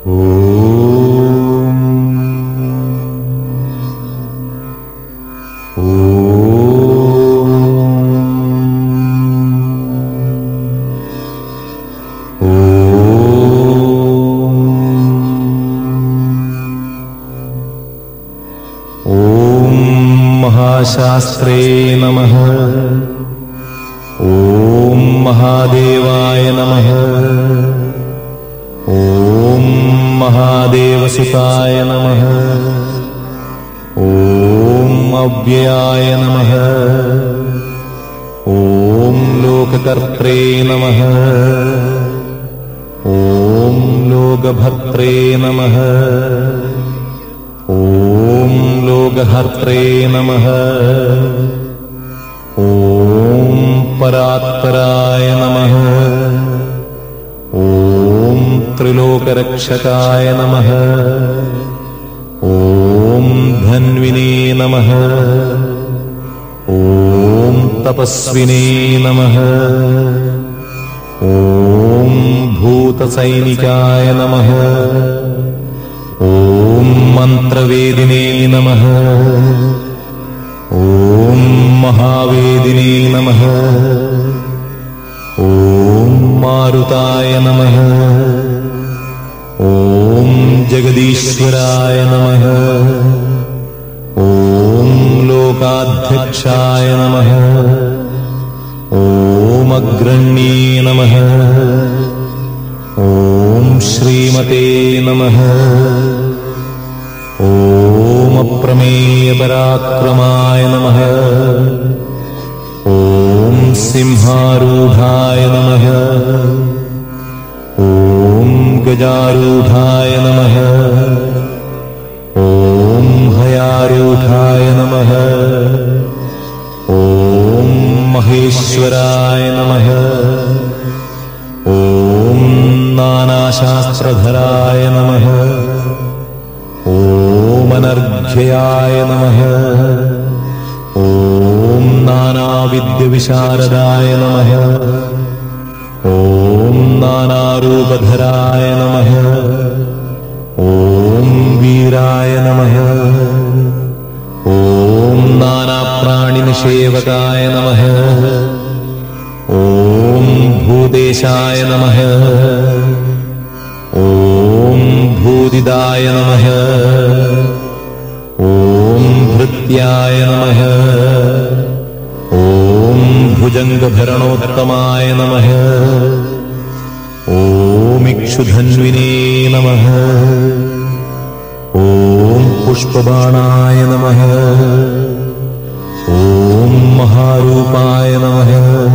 शास्त्रे नमः। ॐ महादेवाय नमः। ॐ महादेवसुताय नमः। ॐ अव्ययाय नमः। ॐ लोककर्त्रे नमः। ॐ लोकभर्त्रे नमः। ॐ लोकहर्त्रे नमः। ॐ परात्पराय नमः। ॐ त्रिलोकरक्षकाय नमः। ॐ धन्विने नमः। ॐ तपस्विने नमः। ॐ भूतसैनिकाय नमः। ॐ मन्त्रवेदिने नमः। ॐ महावेदिने नमः। ॐ मारुताय नमः। ॐ जगदीश्वराय नमः। ॐ लोकाध्यक्षाय नमः। ॐ अग्रण्ये नमः। ॐ श्रीमते नमः। ॐ अप्रमेयपराक्रमाय नमः। ॐ सिंहारूढाय नमः। ॐ गजारूढाय नमः। ॐ हयारूढाय नमः। ॐ महेश्वराय नमः। ॐ नानाशास्त्रधराय नमः। ॐ अनर्घ्याय नमः। ॐ नानाविद्यविशारदाय नमः। ॐ नानारूपधराय नमः। ॐ वीराय नमः। ॐ नानाप्राणिनिषेवकाय नमः। ॐ भूतेशाय नमः। ॐ भूदिदाय नमः। ॐ भृत्याय नमः। ॐ भुजङ्गभरणोत्तमाय नमः। ॐ इक्षुधन्विने नमः। ॐ पुष्पबाणाय नमः। ॐ महारूपाय नमः।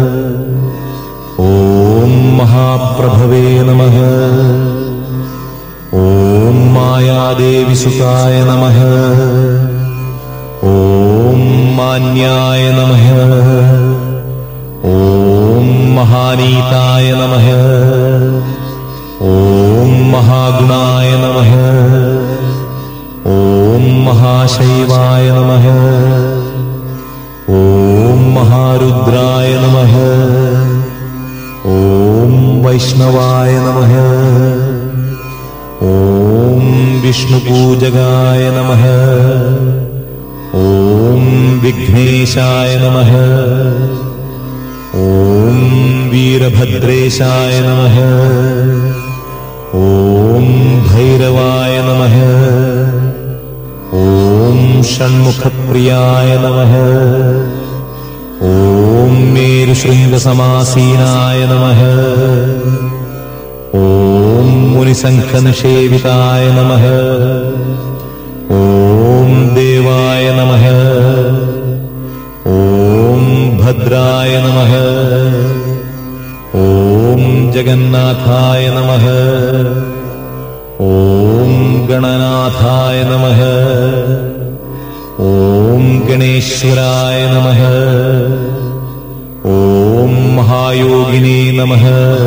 ॐ महाप्रभवे नमः। ॐ मायादेवीसुताय नमः। ॐ मान्याय नमः। ॐ महानीताय नमः। ॐ महागुणाय नमः। ॐ महाशैवाय नमः। ॐ महारुद्राय नमः। ॐ वैष्णवाय नमः। ॐ विष्णुपूजकाय नमः। ॐ विघ्नेशाय नमः। ॐ वीरभद्रेशाय नमः। ॐ भैरवाय नमः। ॐ षण्मुखप्रियाय नमः। ॐ मेरुशृङ्गसमासीनाय नमः। ॐ मुनिशङ्खनिषेविताय नमः। ॐ देवाय नमः। ॐ भद्राय नमः। ॐ जगन्नाथाय नमः। ॐ गणनाथाय नमः। ॐ गणेश्वराय नमः। ॐ महायोगिने नमः।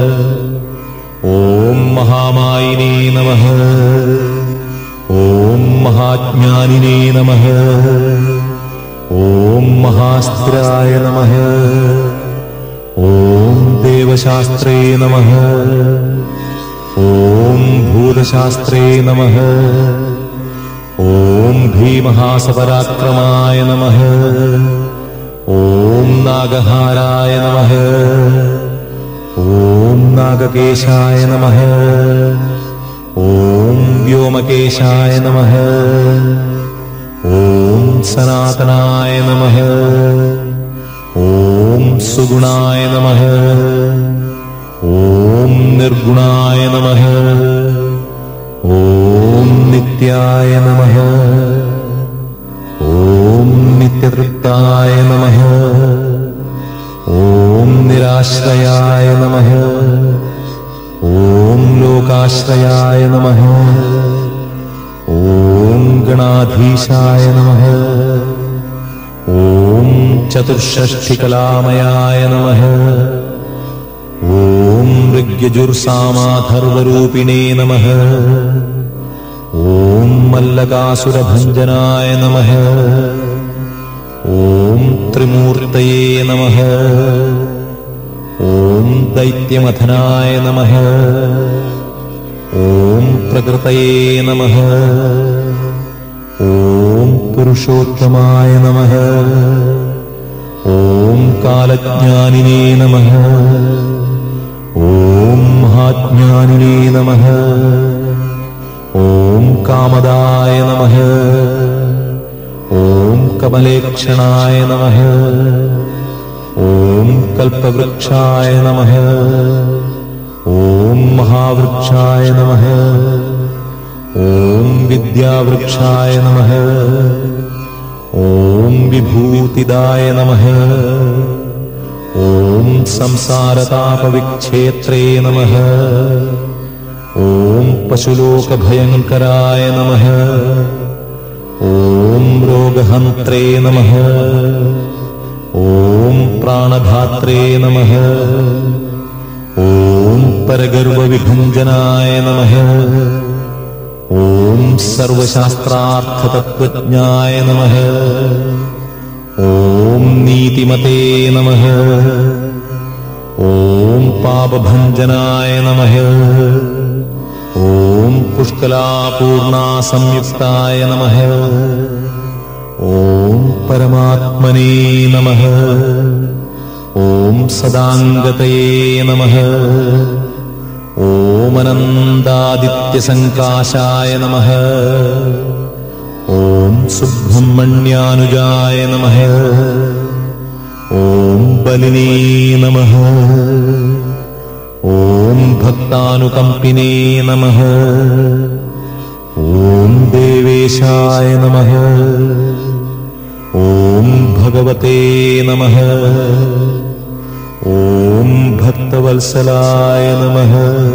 ॐ महामायिने नमः। ॐ महाज्ञानिने नमः। ॐ महास्थिराय नमः। ॐ देवशास्त्रे नमः। ഓം ഭൂതശാസ്ത്രേ നമഃ. ഓം ഭീമഹാസപരാക്രമായ നമഃ. ഓം നാഗഹാരായ നമഃ. ഓം നാഗകേശായ നമഃ. ഓം വ്യോമകേശായ നമഃ. ഓം സനാതനായ നമഃ. ഓം സുഗുണായ നമഃ. ഓം നിർഗുണായ നമഃ. ഓം നിത്യായ നമഃ. ഓം നിത്യതൃപ്തായ നമഃ. ഓം നിരാശ്രയായ നമഃ. ഓം ലോകാശ്രയായ നമഃ. ഓം ഗണാധീശായ നമഃ. ഓം ചതുഷ്ഷഷ്ടികലാമയായ നമഃ. ഓം ഋഗ്യജുർസാമാധർവരൂപിണേ നമഃ. ഓം മല്ലകാസുരഭഞ്ജനായ നമഃ. ഓം ത്രിമൂർത്തയേ നമഃ. ഓം ദൈത്യമഥനായ നമഃ. ഓം പ്രകൃതയേ നമഃ. ഓം പുരുഷോത്തമായ നമഃ. ഓം കാലജ്ഞാനിനേ നമഃ. ഓം മഹാജ്ഞാനിനേ നമഃ. ഓം കാമദായ നമഃ. ഓം കമലേക്ഷണായ നമഃ. ഓം കൽപവൃക്ഷായ നമഃ. ഓം മഹാവൃക്ഷായ നമഃ. ഓം വിദ്യാവൃക്ഷായ നമഃ. ഓം വിഭൂതിദായ നമഃ. ഓം സംസാരതാപവിക്ഷേത്രേ നമഃ. ഓം പശുലോകഭയങ്കരായ നമഃ. ഓം രോഗഹന്ത്രേ നമഃ. ഓം പ്രാണധാത്രേ നമഃ. ഓം പരഗർവവിഭഞ്ജനായ നമഃ. ഓം സർവശാസ്ത്രാർത്ഥതത്വജ്ഞായ നമഃ. ഓം നീതിമതേ നമഃ. ഓം പാപഭഞ്ജനായ നമഃ. ഓം പുഷ്കലാപൂർണാസംയുക്തായ നമഃ. ഓം പരമാത്മനേ നമഃ. ഓം സദാംഗതയേ നമഃ. ഓം അനന്താദിത്യസങ്കാശായ നമഃ. ഓം സുബ്രഹ്മണ്യാനുജായ നമഃ. ഓം ബലിനേ നമഃ. ഓം ഭക്താനുകമ്പിനേ നമഃ. ഓം ദേവേശായ നമഃ. ഓം ഭഗവതേ നമഃ. ഓം ഭക്തവത്സലായ നമഃ.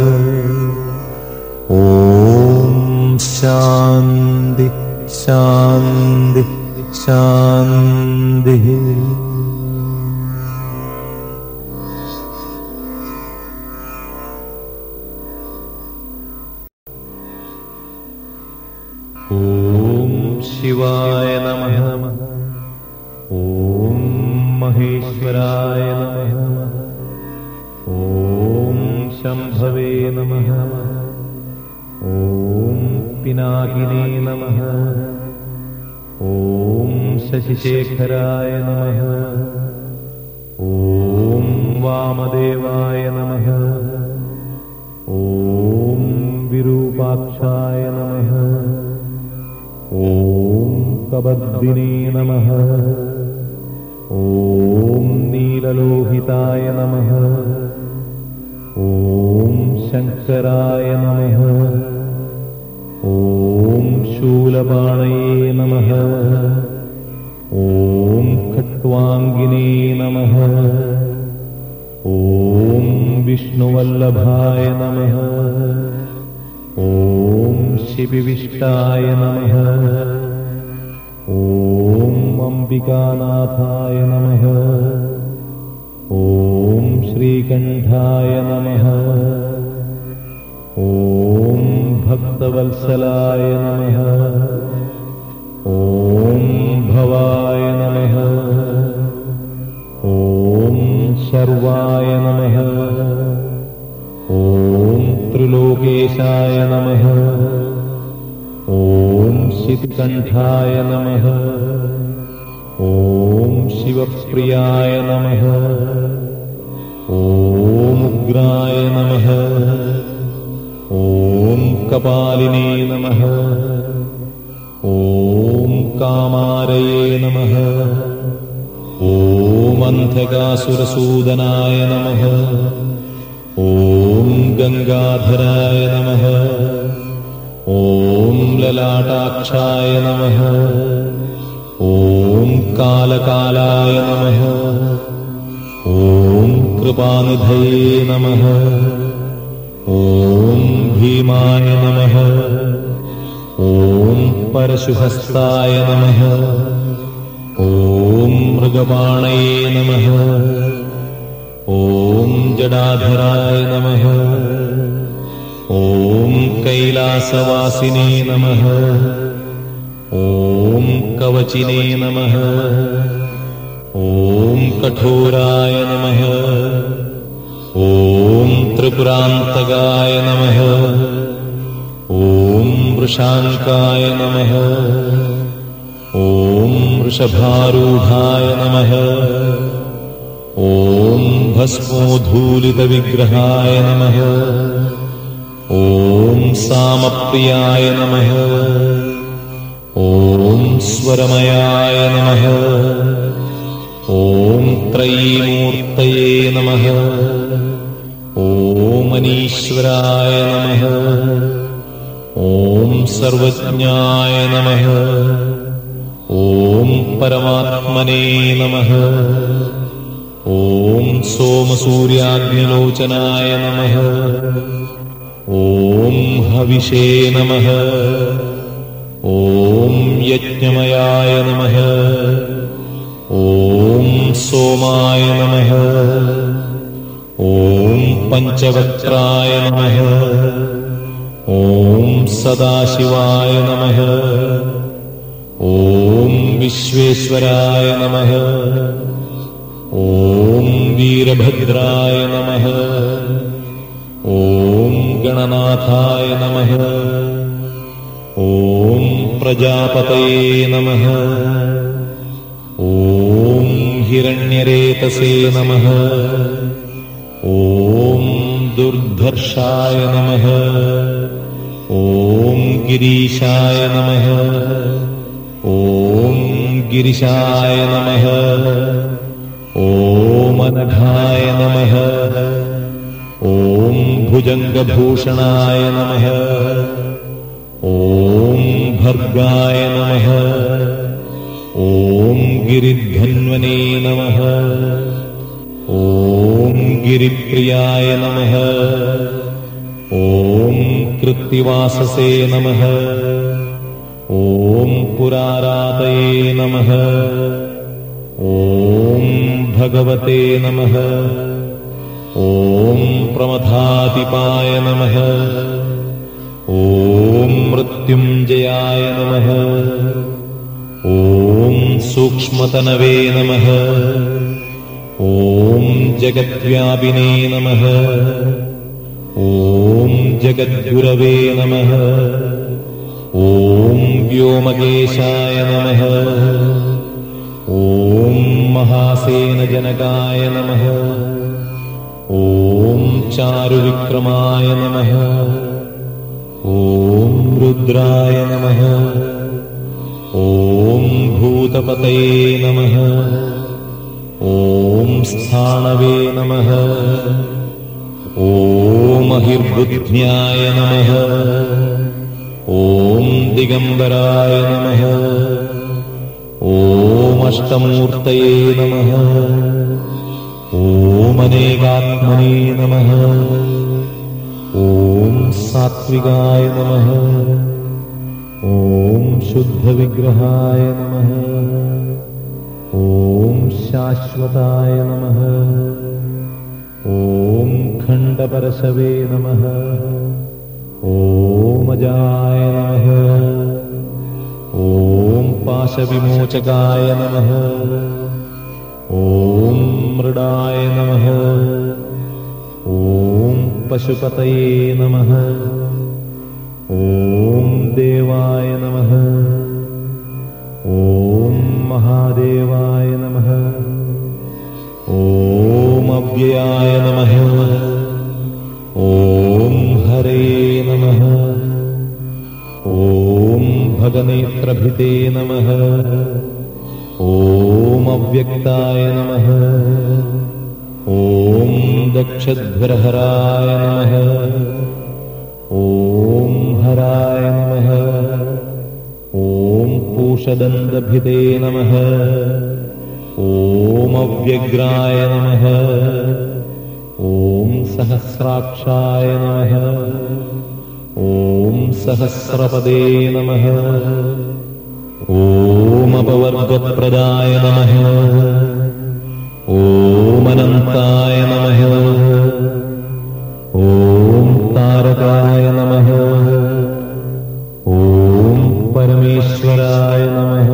ഓം ശാന്തി ശാന്തി ശാന്തി. ഓം ശിവായ നമഃ. ഓം മഹേശ്വരായ നമഃ. ഓം ശംഭവേ നമഃ. ഓം പിനാകിനേ നമഃ. ഓം ശശിശേഖരായ നമഃ. ഓം വാമദേവായ നമഃ. ഓം വിരൂപാക്ഷായ നമഃ. ഓം കബദ്ദിനേ നമഃ. ഓം നീലലോഹിതായ നമഃ. ഓം ശങ്കരായ നമഃ. ഓം ശൂലപാണയേ നമഃ. ഓം ഖട്വാംഗിനേ നമഃ. ഓം വിഷ്ണുവല്ലഭായ നമഃ. ഓം ശിവിവിഷ്ടായ നമഃ. ഓം അംബികാനാഥായ നമഃ. ഓം ശ്രീകണ്ഠായ നമഃ. ഓം ഭക്തവത്സലായ നമഃ. ഓം ഭവായ നമഃ. ഓം ശർവായ നമഃ. ഓം त्रिलोकेशाय नमः। ॐ शितिकण्ठाय नमः। ॐ शिवप्रियाय नमः। ॐ उग्राय नमः। ॐ कपालिने नमः। ॐ कामारये नमः। ॐ अन्धकासुरसूदनाय नमः। ॐ गङ्गाधराय नमः। ॐ ललाटाक्षाय नमः। ॐ कालकालाय नमः। ॐ कृपानिधये नमः। ॐ भीमाय नमः। ॐ परशुहस्ताय नमः। ॐ मृगपाणये नमः। ॐ जडाधराय नमः। ॐ कैलासवासिने नमः। ॐ कवचिने नमः। ॐ कठोराय नमः। ॐ त्रिपुरान्तकाय नमः। ॐ वृषाङ्काय नमः। ॐ वृषभारूढाय नमः। ॐ भस्मोद्धूलितविग्रहाय नमः। ॐ सामप्रियाय नमः। ॐ स्वरमयाय नमः। ॐ त्रयीमूर्तये नमः। ॐ अनीश्वराय नमः। ॐ सर्वज्ञाय नमः। ॐ परमात्मने नमः। ॐ सोमसूर्याग्निलोचनाय नमः। ॐ हविषे नमः। ॐ यज्ञमयाय नमः। ॐ सोमाय नमः। ॐ पञ्चवक्त्राय नमः। ॐ सदाशिवाय नमः। ॐ विश्वेश्वराय नमः। ॐ वीरभद्राय नमः। ॐ गणनाथाय नमः। ॐ प्रजापतये नमः। ॐ हिरण्यरेतसे नमः। ॐ दुर्धर्षाय नमः। ॐ गिरीशाय नमः। ॐ गिरिशाय नमः। ॐ अनघाय नमः। ॐ भुजङ्गभूषणाय नमः। ॐ भर्गाय नमः। ॐ गिरिधन्वने नमः। ॐ गिरिप्रियाय नमः। ॐ कृत्तिवाससे नमः। ॐ पुरारातये नमः। ॐ भगवते नमः। ॐ प्रमथातिपाय नमः। ॐ मृत्युञ्जयाय नमः। ॐ सूक्ष्मतनवे नमः। ॐ जगद्व्यापिने नमः। ॐ जगद्गुरवे नमः। ॐ व्योमकेशाय नमः। ॐ महासेनजनकाय नमः। ॐ चारुविक्रमाय नमः। ॐ रुद्राय नमः। ॐ भूतपतये नमः। ॐ स्थाणवे नमः। ॐ अहिर्बुद्ध्याय नमः। ॐ दिगम्बराय नमः। ॐ अष्टमूर्तये नमः। ॐ अनेकात्मने नमः। ॐ सात्विकाय नमः। ॐ शुद्धविग्रहाय नमः। ॐ शाश्वताय नमः। ॐ खण्डपरशवे नमः। ॐ अजाय नमः। ॐ पाशविमोचकाय नमः। ॐ मृडाय नमः। ॐ പശുപതയേ നമഃ. ഓം ദേവായ നമഃ. ഓം മഹാദേവായ നമഃ. ഓം അവ്യയായ നമഃ. ഓം ഹരേ നമഃ. ഓം ഭഗനേത്രഭിതേ നമഃ. ഓം അവ്യക്തായ നമഃ. ഓം ദക്ഷധ്വരഹരായ നമഃ. ഓം ഹരായ നമഃ. ഓം പൂഷദന്തഭിതേ നമഃ. ഓം അവ്യഗ്രായ നമഃ. ഓം സഹസ്രാക്ഷായ നമഃ. ഓം സഹസ്രപദേ നമഃ. ഓം അപവർഗപ്രദായ നമഃ. ഓം അനന്തായ നമഃ. ഓം താരകായ നമഃ. ഓം പരമേശ്വരായ നമഃ.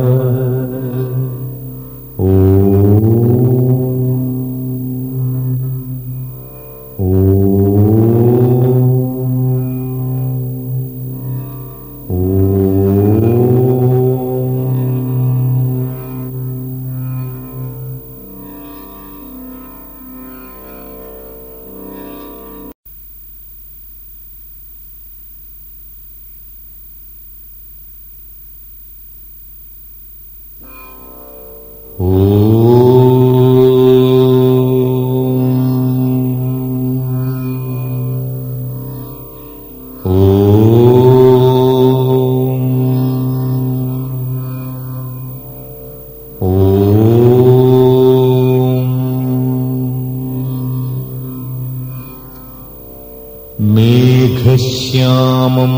മേഘശ്യാമം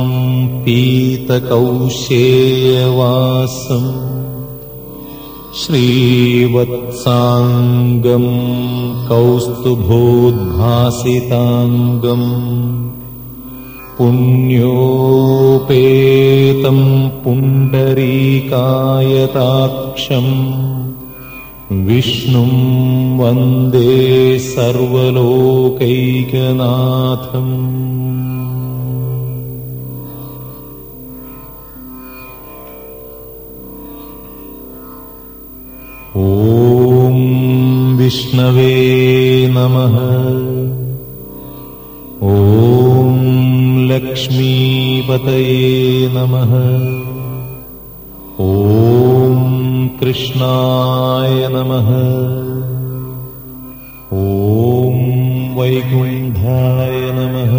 പീതകൗശേയവാസം ശ്രീവത്സാംഗം കൗസ്തുഭോദ്ഭാസിതാംഗം പുണ്യോപേതം പുണ്ഡരീകായതാക്ഷം വിഷ്ണും വന്ദേ സർവലോകൈകനാഥം. ഓം വിഷ്ണവേ നമഃ. ഓം ലക്ഷ്മീപതയേ നമഃ. ഓം കൃഷ്ണായ നമഃ. ഓം വൈകുണ്ഠായ നമഃ.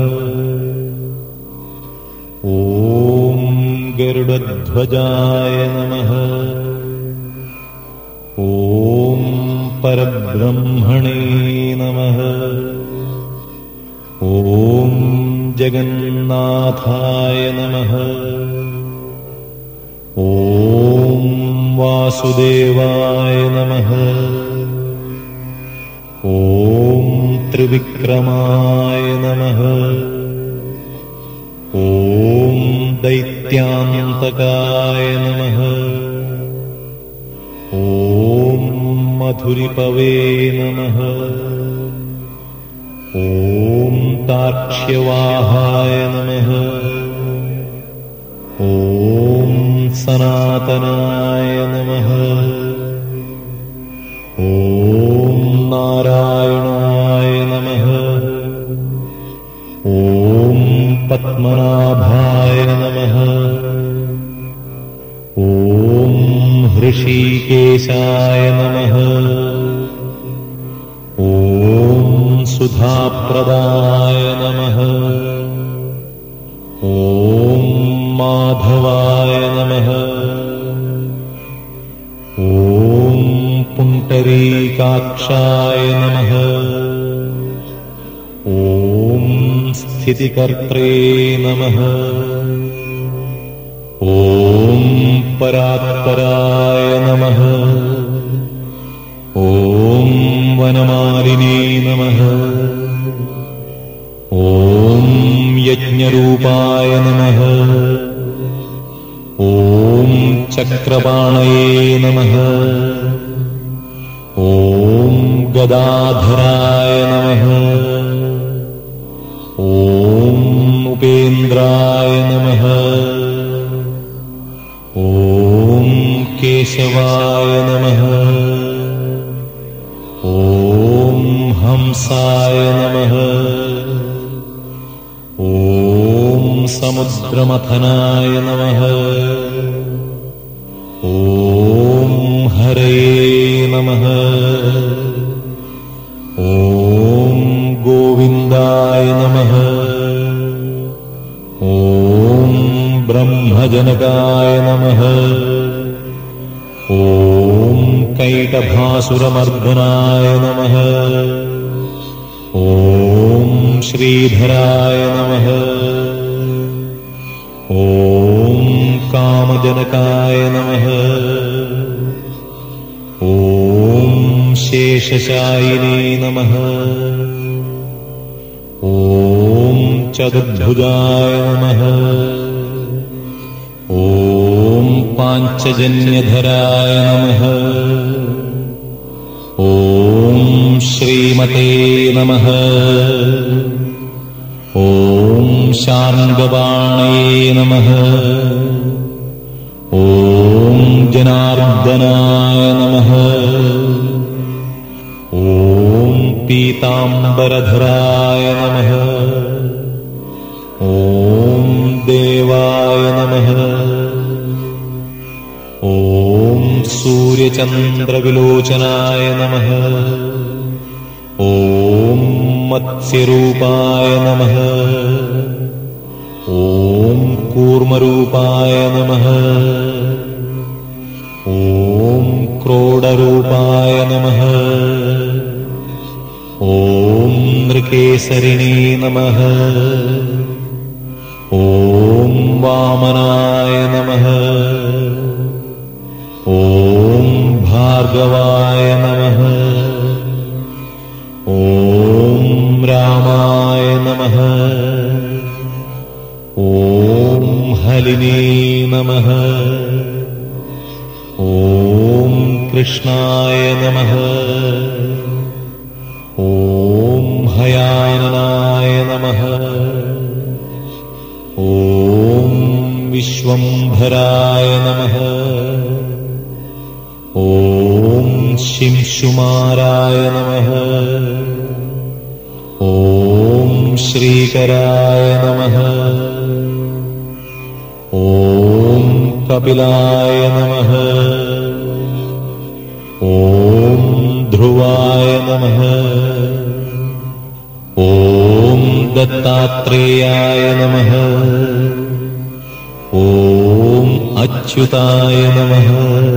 ഓം ഗരുഡധ്വജായ നമഃ. ഓം പരബ്രഹ്മണേ നമഃ. ഓം ജഗന്നാഥായ നമഃ. ഓം വാസുദേവായ നമഃ. ഓം ത്രിവിക്രമായ നമഃ. ഓം ദൈത്യാന്തകായ നമഃ. ഓം മധുരിപവേ നമഃ. ഓം താക്ഷ്യവാഹായ നമഃ. ഓം സനാതനായ നമഃ. ഓം നാരായണായ നമഃ. ഓം പത്മനാഭായ നമഃ. ഓം ഹൃഷീകേശായ നമഃ. ഓം സുധാപ്രദായ നമഃ. ഓം മാധവായ നമഃ. ഓം പുണ്ഡരീകാക്ഷായ നമഃ. ഓം സ്ഥിതികർത്രേ നമഃ. ഓം പരാത്പരായ നമഃ. ഓം വനമാലിനേ നമഃ. ഓം യജ്ഞരൂപായ നമഃ. ഓം ചക്രപാണയേ നമഃ. ഓം ഗദാധരായ നമഃ. ഓം കേശവായ നമഃ. ഓം ഹംസായ നമഃ. ഓം സമുദ്രമഥനായ നമഃ. ഓം ഹരയേ നമഃ. ഓം ഗോവിന്ദായ നമഃ. ഓം ബ്രഹ്മജനകായ നമഃ. ഓം കൈടഭാസുരമർദ്ദനായ നമഃ. ഓം ശ്രീധരായ നമഃ. ഓം കാമജനകായ നമഃ. ഓം ശേഷശായിനേ നമഃ. ഓം ചതുർഭുജായ നമഃ. ഓം പാഞ്ചജന്യധരായ നമഃ. ഓം ശ്രീമതേ നമഃ. ഓം ശാർംഗപാണയേ നമഃ. ഓം ജനാർദ്ദനായ നമഃ. ഓം പീതാംബരധരായ നമഃ. ഓം ദേവായ നമഃ. ഓം സൂര്യചന്ദ്രവിലോചനായ നമഃ. ഓം മത്സ്യരൂപായ നമഃ. ഓം കൂർമ്മരൂപായ നമഃ. ഓം ക്രോഡരൂപായ നമഃ. ഓം നൃകേസരിണേ നമഃ. ഓം വാമനായ നമഃ. ഓം ഭാർഗവായ നമഃ. ഓം രാമായ നമഃ. ഓം ഹലിനേ നമഃ. ഓം കൃഷ്ണായ നമഃ. ഓം ഹയാനനായ നമഃ. ഓം വിശ്വംഭരായ നമഃ. ഓം ശിംശുമാരായ നമഃ. ഓം ശ്രീകരായ നമഃ. ഓം കപിലായ നമഃ. ഓം ധ്രുവായ നമഃ. ഓം ദത്താത്രേയായ നമഃ. ഓം അച്യുതായ നമഃ.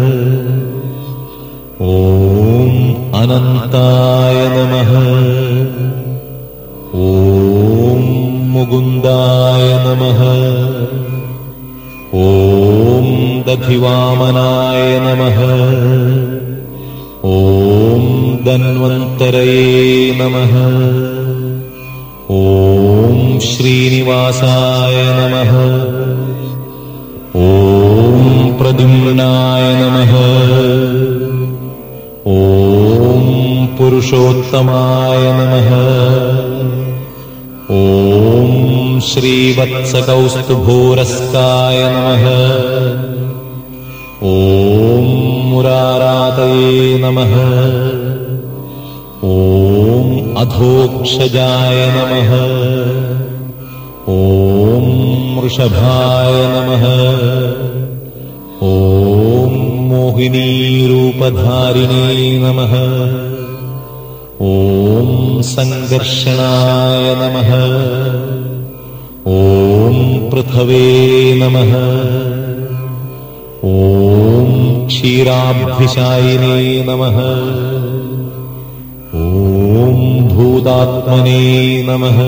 ഓം അനന്തായ നമഃ. ഓം മുകുന്ദായ നമഃ. ഓം ദധിവാമനായ നമഃ. ഓം ധന്വന്തരയേ നമഃ. ഓം ശ്രീനിവാസായ നമഃ. ഓം പ്രദ്യുമ്നായ നമഃ. ഓം പുരുഷോത്തമായ നമഃ. ഓം ശ്രീവത്സകൗസ്തുഭോരസ്കായ നമഃ. ഓം മുരാരാതയേ നമഃ. ഓം അധോക്ഷജായ നമഃ. ഓം വൃഷഭായ നമഃ. ഓം മോഹിനീരൂപധാരിണേ നമഃ. ഓം സംഘർഷണായ നമഃ. ഓം പൃഥവേ നമഃ. ഓം ക്ഷീരാബ്ധിശായിനേ നമഃ. ഓം ഭൂതാത്മനേ നമഃ.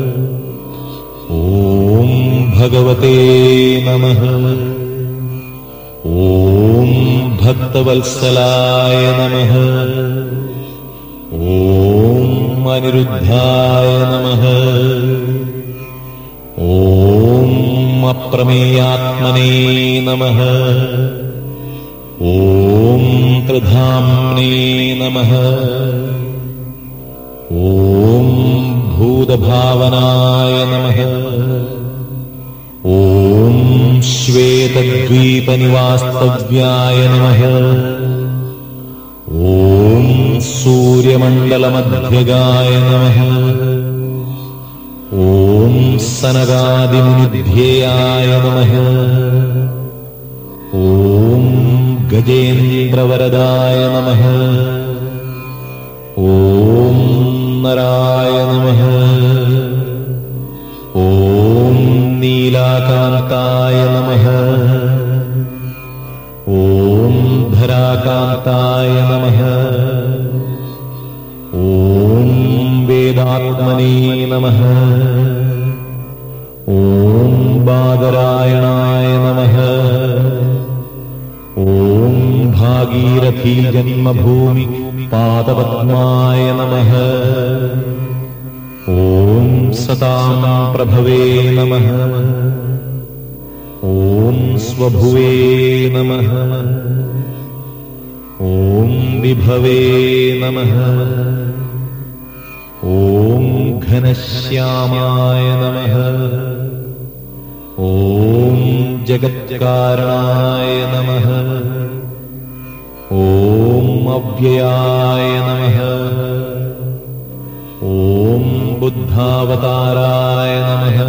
ഓം ഭഗവതേ നമഃ. ഓം ഭക്തവത്സലായ നമഃ. ഓം അനിരുദ്ധായ നമഃ. ഓം അപ്രമേയാത്മനേ നമഃ. ഓം ത്രിധാംനേ നമഃ. ഓം ഭൂതഭാവനായ നമഃ. ഓം ശ്വേത ശ്വേതദ്വീപനിവാസ്തവ്യായ നമഃ. ഓം സൂര്യമണ്ഡലമധ്യഗായ നമഃ. ഓം സനകാദിമുനിധ്യേയായ നമഃ. ഓം ഗജേന്ദ്രവരദായ നമഃ. ഓം നരായ നമഃ. ഓം നീലാകാന്തായ നമഃ. ഓം ധരാകാന്തായ നമഃ. ഓം വേദാത്മനേ നമഃ. ഓം ബാദരായണായ നമഃ. ഓം ഭാഗീരഥീ ജന്മഭൂമി പാദപദ്മായ നമഃ. ഓം സതാം പ്രഭവേ നമഃ. ഓം സ്വഭുവേ നമഃ. ഓം വിഭവേ നമഃ. ഓം ഘനശ്യാമായ നമഃ. ഓം ജഗത്കാരണായ നമഃ. ഓം അവ്യയായ നമഃ. ഓം ബുദ്ധാവതാരായ നമഃ.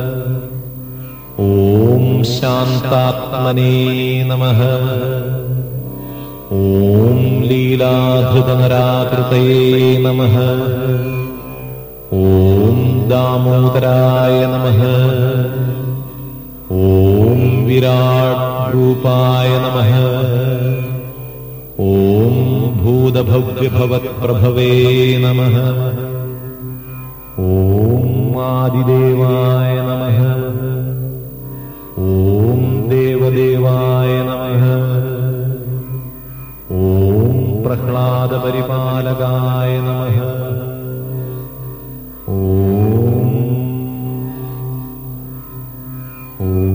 ഓം ശാന്താത്മനേ നമഃ. ഓം ലീലാധൃതനരാകൃതയേ നമഃ. ഓം ദാമോദരായ നമഃ. ഓം വിരാട് രൂപായ നമഃ. ഓം ഭൂതഭവ്യഭവത്പ്രഭവേ നമഃ. ഓം ആദിദേവായ നമഃ. ഓം ദേവദേവായ നമഃ. ഓം പ്രഹ്ലാദപരിപാലകായ നമഃ. ഓം